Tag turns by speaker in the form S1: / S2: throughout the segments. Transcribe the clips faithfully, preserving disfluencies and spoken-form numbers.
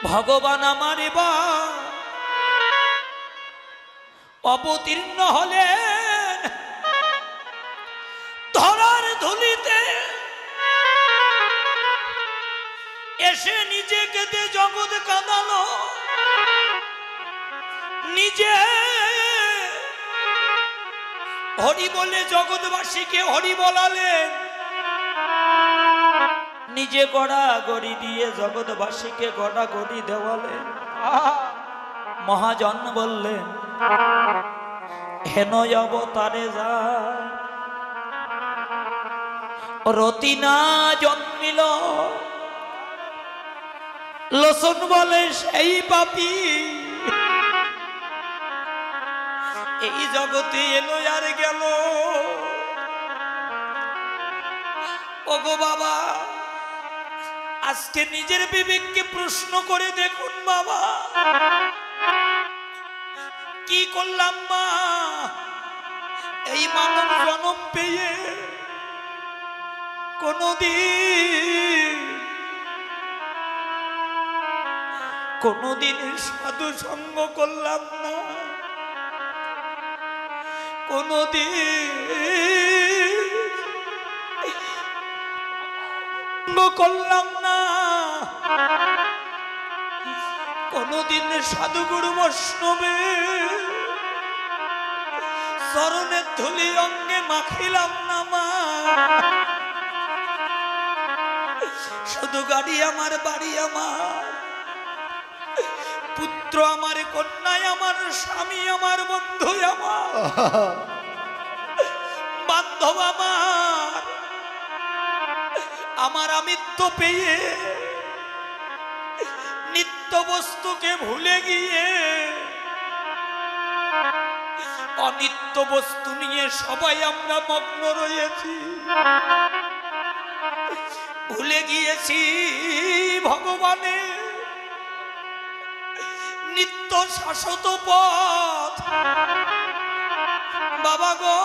S1: ভগবান আমার এবার অবতীর্ণ হলেন ধরার ধুলিতে, এসে নিজেকে দে জগৎ কাঁদালো, নিজে হরি বলে জগৎবাসীকে হরি বলালেন, নিজে গড়া গড়ি দিয়ে জগৎবাসীকে গড়া গড়ি দেওয়ালেন। মহাজন বললেন হেন অবতারে যা রতিনা জন্মিল, লোচন বলে সেই পাপী এই জগতে এলো আর গেল। ওগো বাবা, আজকে নিজের বিবেককে প্রশ্ন করে দেখুন বাবা, কি করলাম মা এই মানব জন্ম পেয়ে? কোনদিন কোনদিন সাধু সঙ্গ করলাম না, কোনদিন করলাম না, কোনদিন সাধুগুরু বৈষ্ণবে চরণের ধুলি অঙ্গে মাখিলাম না মা। শুধু গাড়ি আমার, বাড়ি আমার, পুত্র আমার, কন্যায় আমার, স্বামী আমার, বন্ধু আমার, বান্ধব আমার, আমার আমিত্ব পেয়ে নিত্য বস্তুকে ভুলে গিয়ে অনিত্য বস্তু নিয়ে সবাই আমরা মগ্ন রয়েছি। ভুলে গিয়েছি ভগবানের নিত্য শাশ্বত পথ। বাবা গো,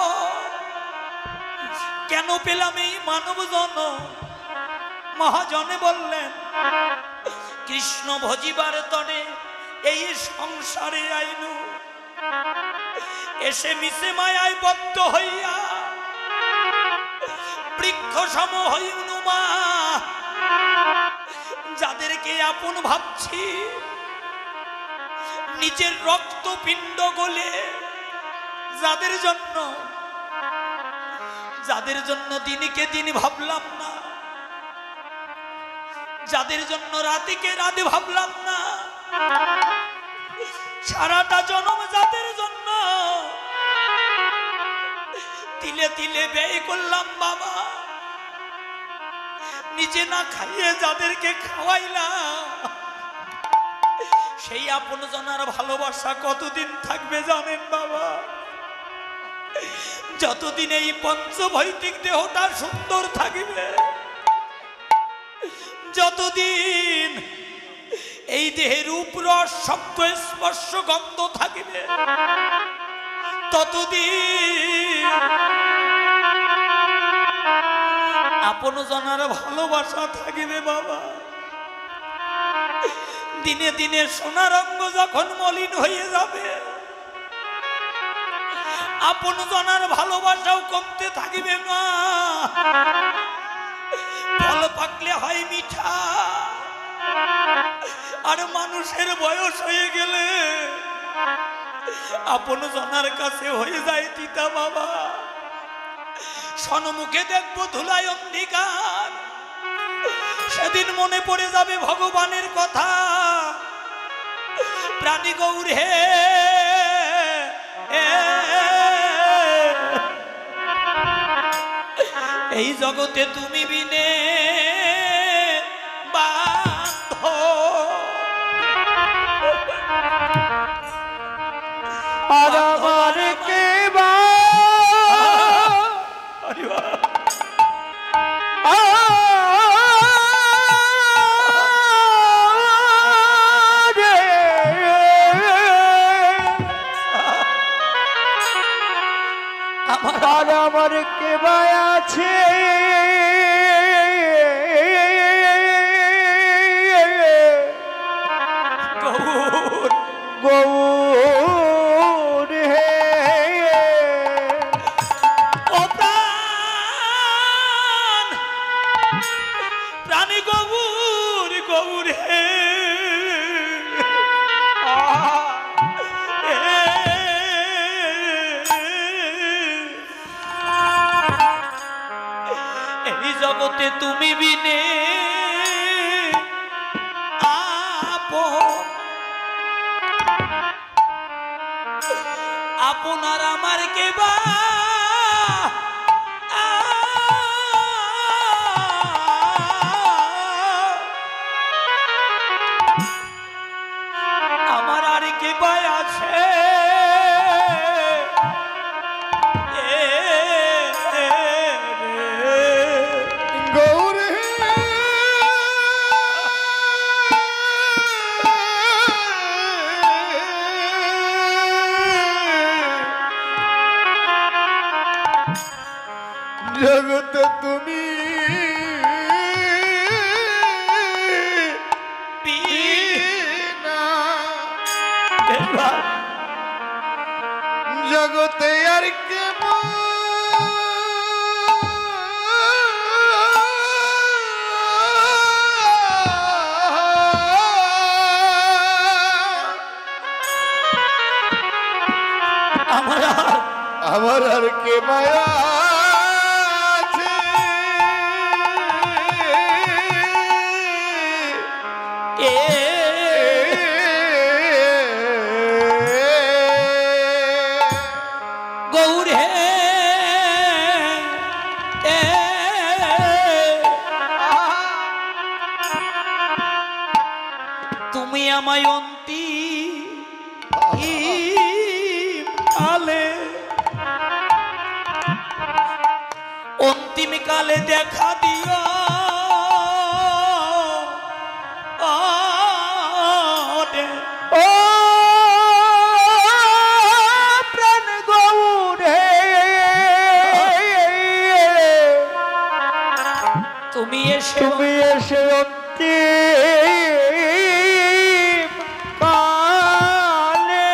S1: কেন পেলাম এই মানব জন্ম? মহাজনে বললেন কৃষ্ণ ভজিবার তরে এই সংসারে আইনু, এসে মিশে মায়ায় বদ্ধ হইয়া বৃক্ষ সম হইনু মা। যাদেরকে আপন ভাবছি নিজের রক্ত পিণ্ড গলে, যাদের জন্য যাদের জন্য দিনকে দিন ভাবলাম না, যাদের জন্য রাতিকে রাত ভাবলাম না, সারাটা জন্ম যাদের জন্য তিলে তিলে ব্যয় করলাম বাবা, নিজে না খাইয়ে যাদেরকে খাওয়াইলাম, সেই আপন জনার ভালোবাসা কতদিন থাকবে জানেন বাবা? যতদিন এই পঞ্চভৌতিক দেহটা সুন্দর থাকবে, যতদিন এই দেহের রূপ রস শব্দ স্পর্শ গন্ধ থাকবে, ততদিন আপন জনার ভালোবাসা থাকবে বাবা। দিনে দিনে সোনার অঙ্গ যখন মলিন হয়ে যাবে, আপন জনার ভালোবাসাও কমতে থাকবে মা। ফল পাকলে হয় মিঠা, আর মানুষের বয়স হয়ে গেলে আপন জনার কাছে হয়ে যায় তিতা বাবা। সন্মুখে দেখবো ধুলায় অন্ধকার, সেদিন মনে পড়ে যাবে ভগবানের কথা। প্রাণী গৌর হে, এই জগতে তুমি বিনে বাঁধ,
S2: আর আমার কে বা আর আমার কে বা আছে
S1: আপন আপনার আমার কেবা আমার আর কেবা আছে
S2: গৌরে জগতে তুমি জগতে আর কেমন
S1: আমার
S2: আমার আর কে মায়া আছে
S1: এ গৌরে এ তুমি আমায় অন্তি কালে অন্তিম কালে দেখা দিও
S2: ও প্রাণ গৌরে
S1: তুমি এসে
S2: তুমি এসে অন্তিম কালে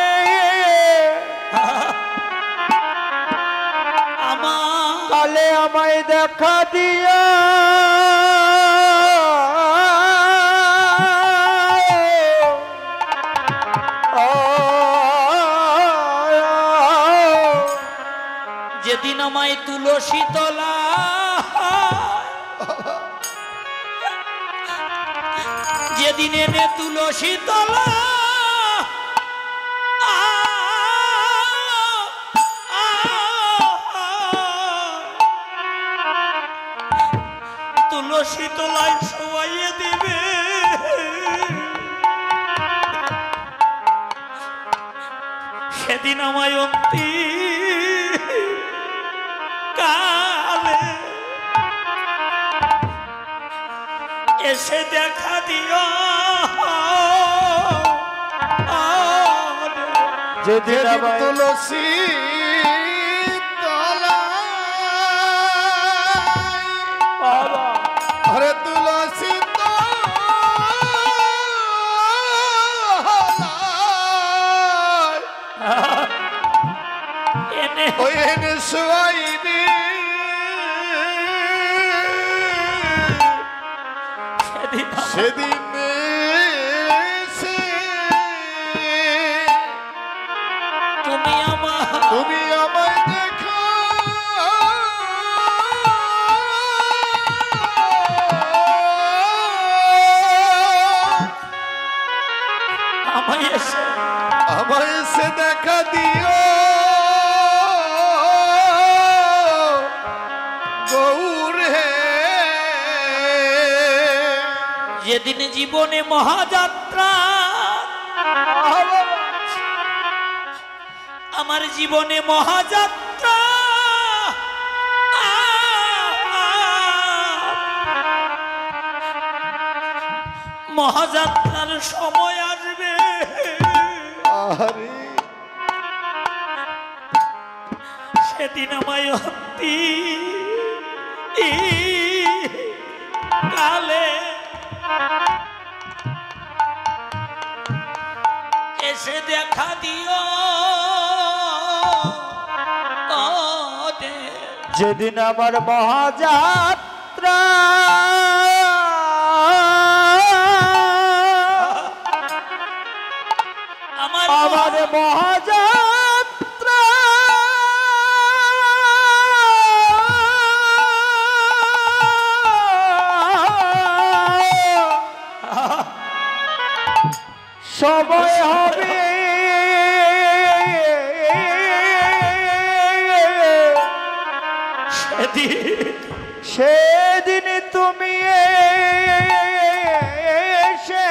S1: আমার
S2: কালে আমায় দেখা দিয়া
S1: যেদিন আমায় তুলসী তলা যেদিন এনে তুলসী তলা তুলসী তলায় শোয়াইয়ে দিবে সেদিন আমায় অন্তি কালে এসে দেখা দিও
S2: যেদিন আমায় তুলসী তলায় আরে তুলসী তলায়
S1: এনে
S2: ওই এনে শোয়াইবি
S1: সেদিন
S2: সেদিন এসে
S1: তুমি আমার
S2: তুমি আমায় দেখো
S1: আমায় এসে
S2: আমায় এসে দেখা দিও গৌরে
S1: যেদিন জীবনে মহাযাত্রা আমার জীবনে মহাযাত্রা মহাযাত্রার সময় আসবে
S2: আরে
S1: সেদিন আমায় অতি কালে এসে দেখা দিও
S2: যেদিন আমার মহাযাত্রা
S1: আমার
S2: আমার মহাযাত্রা সময় হবে
S1: সেদিন
S2: সেদিন তুমি এসে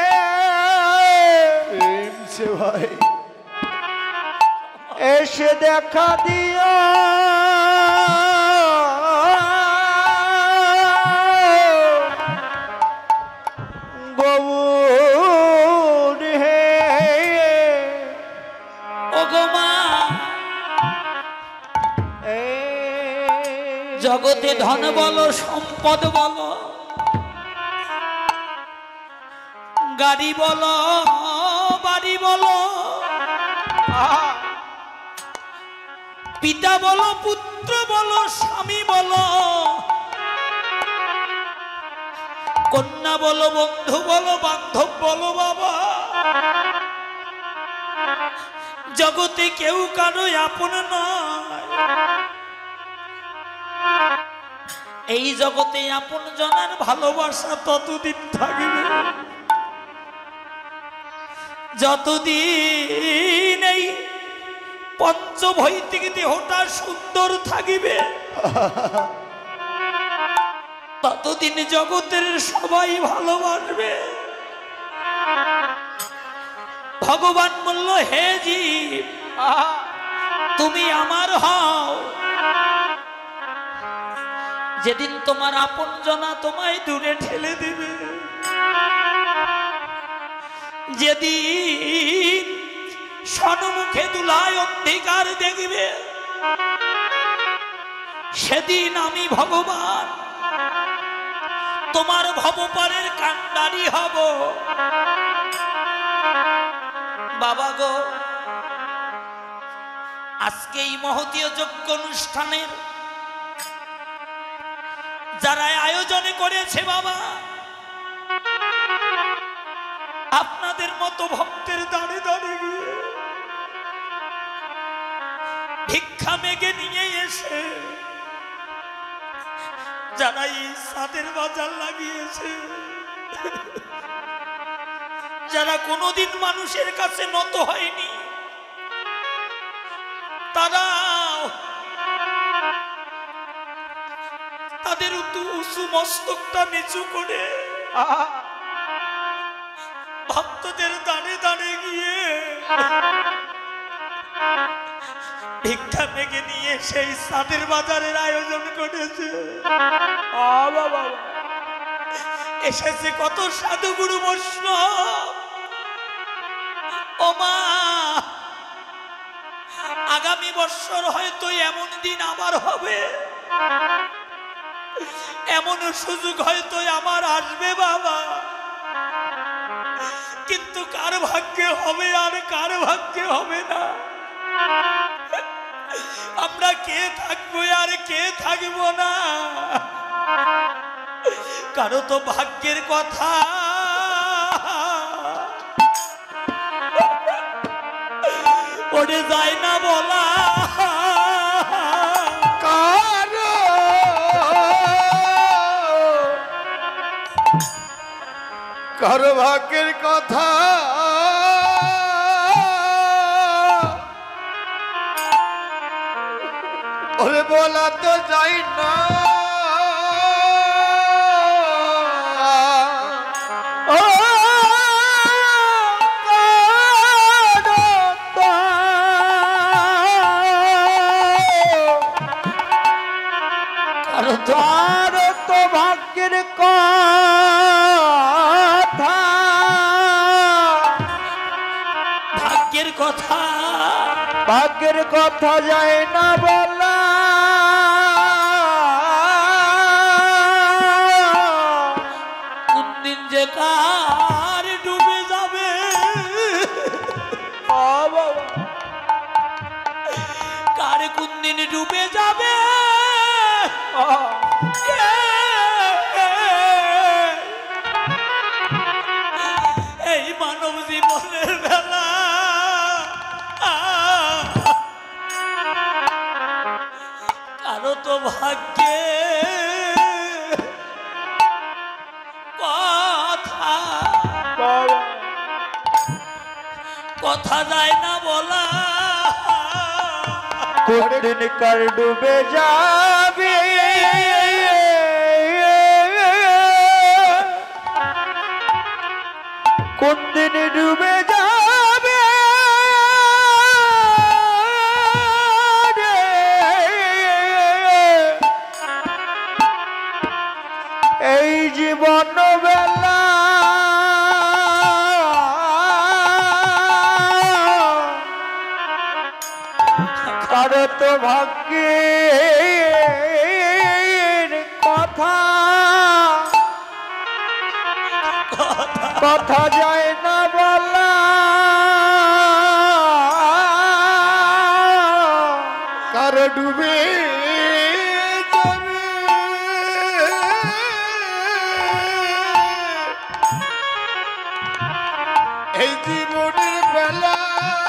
S2: এসে ভাই এসে দেখা দিও গৌর হে
S1: ওগো মা, জগতে ধন বলো সম্পদ বলো গাড়ি বলো বাড়ি বলো পিতা বলো পুত্র বলো স্বামী বলো কন্যা বলো বন্ধু বলো বান্ধব বলো বাবা, জগতে কেউ কারো আপন নয়। এই জগতে আপন জনের ভালোবাসা ততদিন থাকবে যতদিন এই পঞ্চভৌতিক দেহটা সুন্দর থাকিবে, ততদিন জগতের সবাই ভালোবাসবে। ভগবান বলল, হে জীব তুমি আমার হও, যেদিন তোমার আপন জনা তোমায় দূরে ঠেলে দিবে, যেদিন সন্মুখে দুলায় অন্ধকার দেখবে, সেদিন আমি ভগবান তোমার ভবপারের কান্ডারি হব। বাবা গো, আজকে এই মহতীয় যজ্ঞ অনুষ্ঠানের যারা আয়োজন করেছে বাবা, আপনাদের মতো ভক্তের দাঁড়ে দাঁড়িয়ে গিয়ে ভিক্ষা মেঘে নিয়ে এসে যারা এই সাদের বাজার লাগিয়েছে, যারা কোনোদিন মানুষের কাছে নত হয়নি, তারা তাদের উঁচু মস্তকটা নিচু করে ভক্তদের দাঁড়ে দাঁড়ে গিয়ে ভিক্ষা মেঘে নিয়ে সেই সাদের বাজারের আয়োজন করেছে। এসেছে কত সাধু গুরু বৈষ্ণব। ও মা, আগামী বছর হয়তো এমন দিন আবার হবে, এমন সুযোগ হয়তো আমার আসবে বাবা, কিন্তু কার ভাগ্যে হবে আর কার ভাগ্যে হবে না, আমরা কে থাকবো আর কে থাকবো না, কারো তো ভাগ্যের কথা ওরে যায় না বলা।
S2: কারো কারো ভাগ্যের কথা ওরে বলা তো যাই না। ও কারো তো ভাগ্যের কথা,
S1: ভাগ্যের কথা
S2: ভাগ্যের কথা যায় না বলা।
S1: কোন দিন যে কার ডুবে যাবে, কার কোন দিন ডুবে যাবে, এই মানব জীবনের বেলা কারো তো ভাগ্যে কথা কথা যায় না বলা,
S2: কোন দিন কার ডুবে যাবে, কোন দিন ডুবে যাবে রে, এই জীবন বেলা কারো তো ভাগ্যের কথা, কথা যায় না বলা, কারো ডুবে যাবে, এই জীবনের বেলা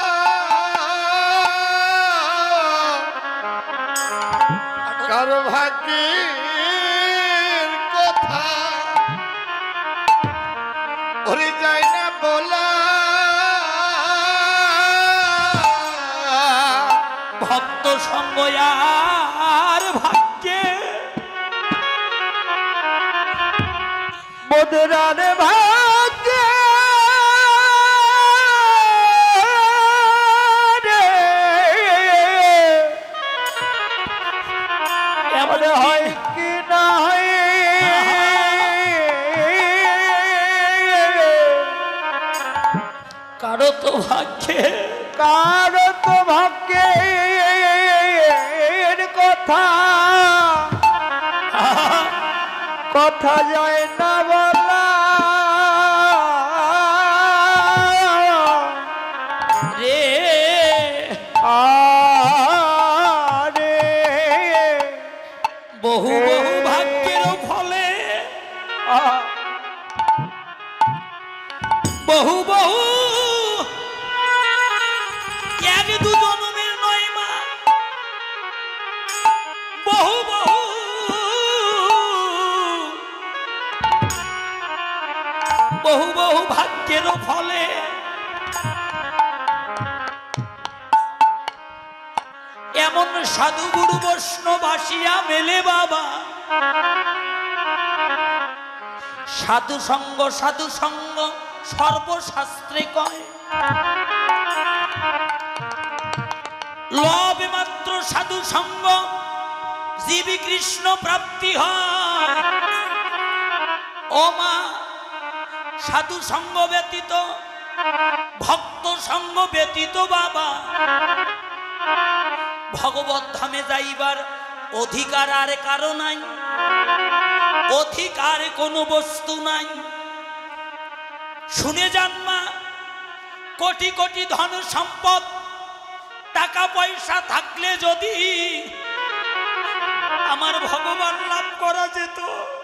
S2: কারো ভাগ্যের কথা ওরে যায় না বলা,
S1: ভক্ত সঙ্গ আর ভাগ্যে
S2: মধুরার ভাগ্যে রে,
S1: এমন
S2: হয় কি না হয়,
S1: কারো তো ভাগ্যে,
S2: কারো তো ভাগ্যের কথা, কথা যায় না বলা
S1: রে
S2: আরে,
S1: বহু বহু ভাগ্যের ফলে, বহু বহু এক দু জন্মের নয় মা, বহু বহু বহু বহু ভাগ্যের ফলে এমন সাধু গুরু বৈষ্ণব আসিয়া মেলে বাবা, সাধু সঙ্গ সাধু সঙ্গ সর্বশাস্ত্রে কয়, লবে মাত্র সাধু সঙ্গ জীবী কৃষ্ণ প্রাপ্তি হয়। ও মা, সাধু সঙ্গ ব্যতীত ভক্ত সঙ্গ ব্যতীত বাবা ভগবত ধামে যাইবার অধিকার আর কারো নাই, অধিকার কোনো বস্তু নাই। শুনে যান মা, কোটি কোটি ধন সম্পদ টাকা পয়সা থাকলে যদি আমার ভগবান লাভ করা যেত,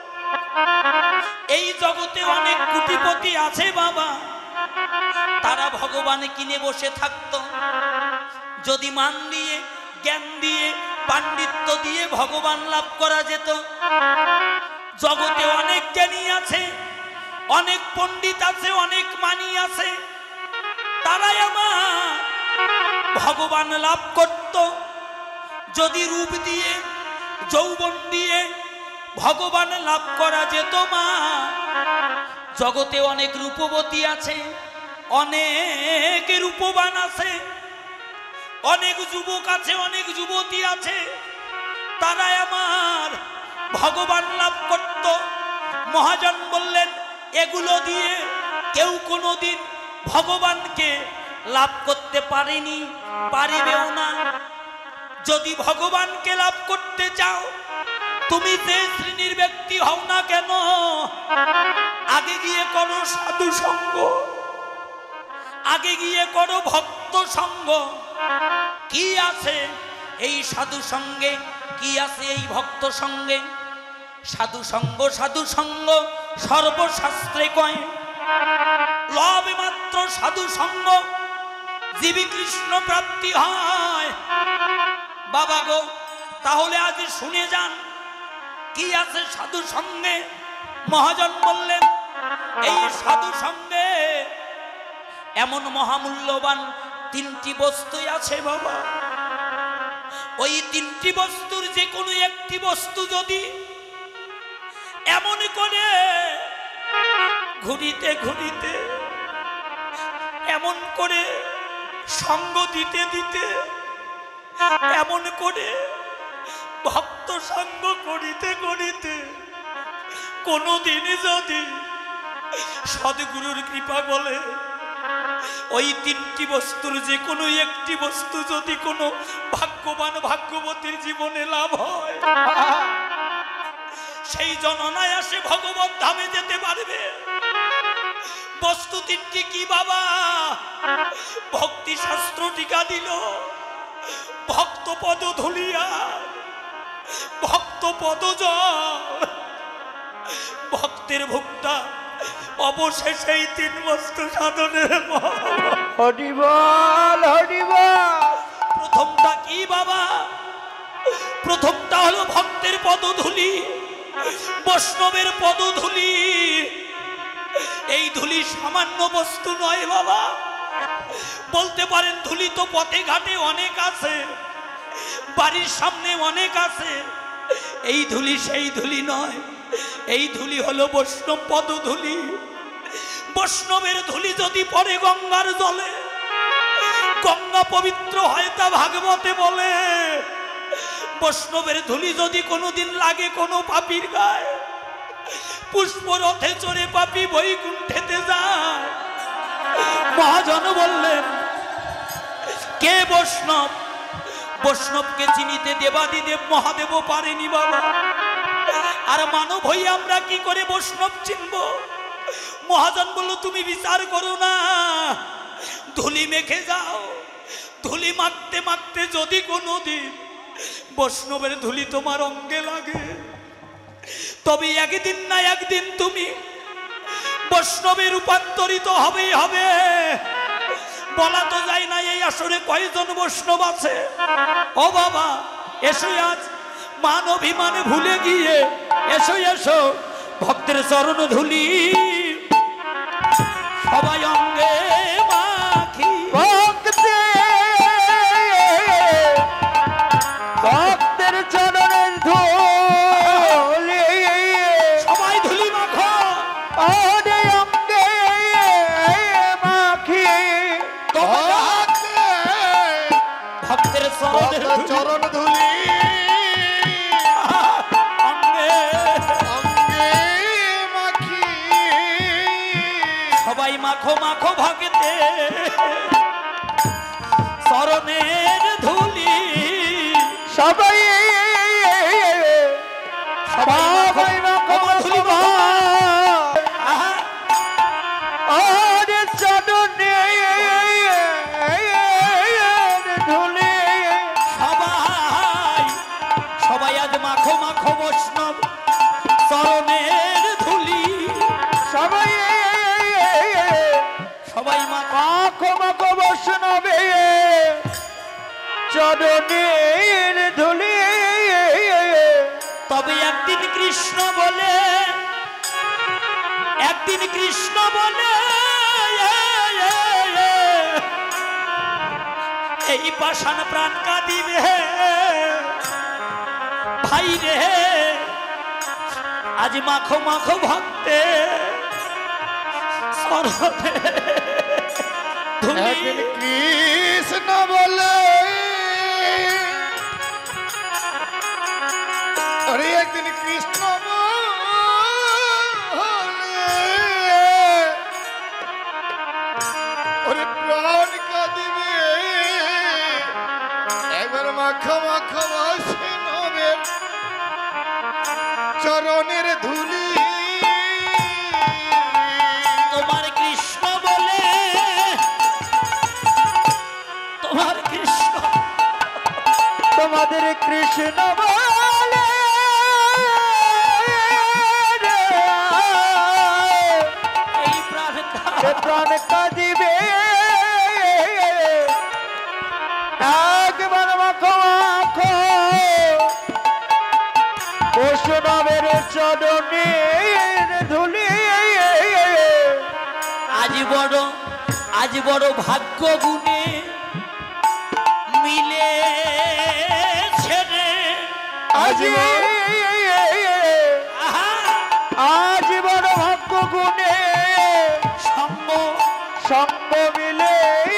S1: এই জগতে অনেক কোটিপতি আছে বাবা, তারা ভগবান কিনে বসে থাকতো। যদি মান দিয়ে জ্ঞান দিয়ে পাণ্ডিত্য দিয়ে ভগবান লাভ করা যেত, জগতে অনেক জ্ঞানী আছে, অনেক পণ্ডিত আছে, অনেক মানি আছে, তারাই আমার ভগবান লাভ করত। যদি রূপ দিয়ে যৌবন দিয়ে ভগবান লাভ করা যেত মা, জগতে অনেক রূপবতী আছে, অনেক রূপবান আছে, অনেক যুবক আছে, অনেক যুবতী আছে, তারাই আমার ভগবান লাভ করত। মহাজন বললেন, এগুলো দিয়ে কেউ কোনোদিন ভগবানকে লাভ করতে পারেনি, পারিবেও না। যদি ভগবানকে লাভ করতে চাও, তুমি যে শ্রেণীর ব্যক্তি হও না কেন, আগে গিয়ে করো সাধু সঙ্গ, আগে গিয়ে করো ভক্ত সঙ্গ। কি আছে এই সাধু সঙ্গে, কি আছে এই ভক্ত সঙ্গে? সাধু সঙ্গ সাধু সঙ্গ সর্বশাস্ত্রে কয়, লবে মাত্র সাধু সঙ্গ জীবী কৃষ্ণ প্রাপ্তি হয়। বাবা গো, তাহলে আজ শুনে যান কি আছে সাধু সঙ্গে। মহাজন বললেন, এই সাধু সঙ্গে এমন মহামূল্যবান তিনটি বস্তুই আছে বাবা। ওই তিনটি বস্তুর যে কোনো একটি বস্তু যদি এমন করে ঘুরিতে ঘুরিতে এমন করে সঙ্গ দিতে দিতে এমন করে ভক্ত সঙ্গ করিতে করিতে কোনদিনই যদি সদ্গুরুর কৃপা বলে ওই তিনটি বস্তুর যে কোনো একটি বস্তু যদি কোনো ভাগ্যবান ভাগ্যবতীর জীবনে লাভ হয়, সেই জন অনায়াসে ভগবত ধামে যেতে পারবে। বস্তু তিনটি কি বাবা? ভক্তি শাস্ত্র টিকা দিল, ভক্ত পদ ধুলিয়া, ভক্ত পদ জল, ভক্তের ভোক্তা অবশেষে এই তিন বস্তু সাধনের
S2: হরি বল হরি বল।
S1: প্রথমটা কি বাবা? প্রথমটা হলো ভক্তের পদধূলি, বৈষ্ণবের পদধূলি। এই ধূলি সামান্য বস্তু নয় বাবা। বলতে পারেন ধূলি তো পথে ঘাটে অনেক আছে, বাড়ির সামনে অনেক আছে। এই ধূলি সেই ধূলি নয়, এই ধূলি হলো বৈষ্ণব পদধূলি। বৈষ্ণবের ধূলি যদি পড়ে গঙ্গার জলে, গঙ্গা পবিত্র হয়, তা ভাগবতে বলে। বৈষ্ণবের ধূলি যদি কোনোদিন লাগে কোনো পাপীর গায়ে, পুষ্প রথে চড়ে পাপী বৈকুণ্ঠেতে যায়। মহাজন বললেন কে বৈষ্ণব? বৈষ্ণবকে চিনিতে দেবাদিদেব মহাদেব পারেনি বাবা। আর মানব হই আমরা কি করে বৈষ্ণব চিনব? মহাজন বলল তুমি বিচার করো না, ধুলি মেখে যাও। ধুলি মাখতে মাখতে যদি কোনোদিন বৈষ্ণবের ধুলি তোমার অঙ্গে লাগে, তবে একদিন না একদিন তুমি বৈষ্ণবে রূপান্তরিত হবেই হবে। বলা তো যায় না এই আসরে কয়জন বৈষ্ণব আছে। ও বাবা এসো, আজ মান অভিমানে ভুলে গিয়ে এসো এসো, ভক্তের চরণ ধুলি সবাই অঙ্গে মাখি।
S2: ভক্তে ভক্তের চরণের ধুলি
S1: সবাই ধুলি মাখো,
S2: ওরে অঙ্গে মাখি।
S1: ভক্তের
S2: চরণ ধুলি
S1: অঙ্গে
S2: অঙ্গে মাখি।
S1: সবাই মাখো মাখো ভক্তে চরণের ধুলি।
S2: সবাই
S1: সবাই
S2: সবাই মাখো
S1: ধুলি
S2: মাখো।
S1: আহা,
S2: ওরে চরণের ধুলি
S1: সবাই সবাই আজ মাখো মাখো বৈষ্ণব চরণের ধুলি।
S2: সবাই
S1: সবাই মাখো
S2: মাখো মাখো বৈষ্ণবে চরণের ধুলি।
S1: তবে একদিন কৃষ্ণ বলে, একদিন কৃষ্ণ বলে এই পাষাণ প্রাণ কাঁদিবে ভাই রে। আজ মাখো মাখো ভক্তে চরণে ধুলি।
S2: একদিন কৃষ্ণ বলে, আরে একদিন কৃষ্ণ বলে, ওরে প্রাণ কাঁদিবে একবার মাখো মাখো বৈষ্ণবের চরণের ধুলি।
S1: তোমার কৃষ্ণ বলে, তোমার কৃষ্ণ,
S2: তোমাদের কৃষ্ণ বলে
S1: এই প্রাণ
S2: সে প্রাণ কাঁদিবে একবার মাখো মাখো বৈষ্ণবের চরণের ধুলি।
S1: আজ বড় আজ বড় ভাগ্য গুণে মিলে ছেড়ে
S2: আজ আজ বড় ভাগ্য গুণে
S1: সঙ্গ
S2: সঙ্গ মিলে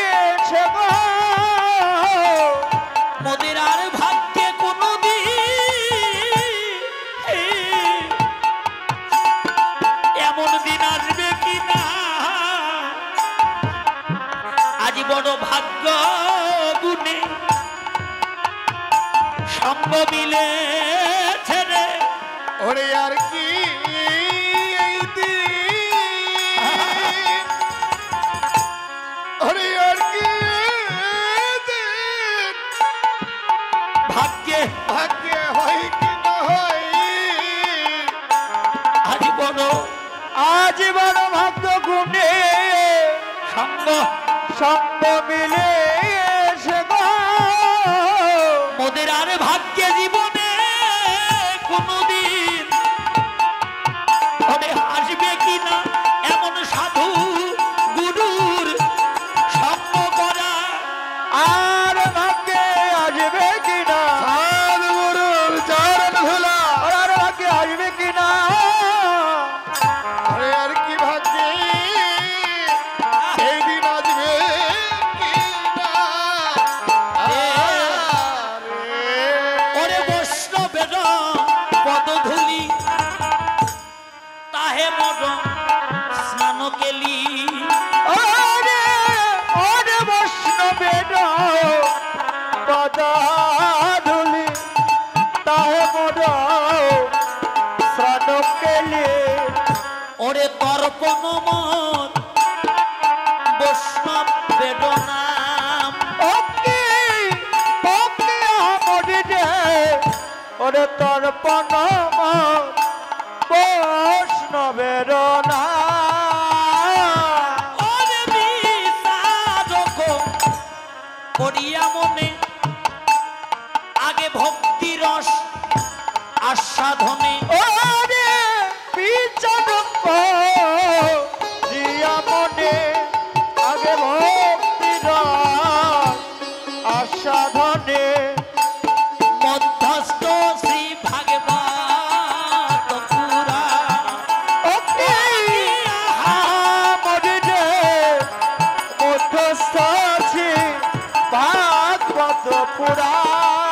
S1: মোদের আর ভাগ্যে কোনো এমন দিন আসবে কিনা আজ বড় ভাগ্য গুণে সঙ্গ মিলে ছেড়ে
S2: ওরে আর কি এই দিন, ওরে আর কি এই দিন,
S1: ভাগ্যে
S2: ভাগ্যে হয় কি না হয়
S1: আজ বড়
S2: আজ বড় ভাগ্য গুণে
S1: সঙ্গ
S2: সঙ্গ মিলে
S1: মোদের আর ভাগ্যে জীবনে কোনদিন ওরে আসবে কিনা এমন সাধু গুরুর সঙ্গ করা
S2: আর ভাগ্যে আসবে কিনা সাধু গুরুর চরণ ধুলা আর ভাগ্যে আসবে কিনা আরে আর কি ভাগ্যে সেই দিন আসবে কিনা
S1: ওরে বৈষ্ণবের পদধূলি তাহে মর স্নান কেলি
S2: ওরে ওরে বৈষ্ণবের পদাধূলি তাহে মোর শ্রাণ কেলি
S1: ওরে তর্পণ মন বৈষ্ণব বেদনাম
S2: ওকে ওকে আমরি রে ওরে তর্পণ বৈষ্ণবের নাম
S1: ওরে বিচারক করিয়া মনে আগে ভক্তি রস আস্বাদনে
S2: ওরে বিচারক দিয়া মনে আগে ভক্তির আস্বাদনে
S1: মধ্যস্থ শ্রী ভাগবত পুরাণ
S2: ওকে আমরি রে মধ্যস্থ আছে ভাগবত পুরাণ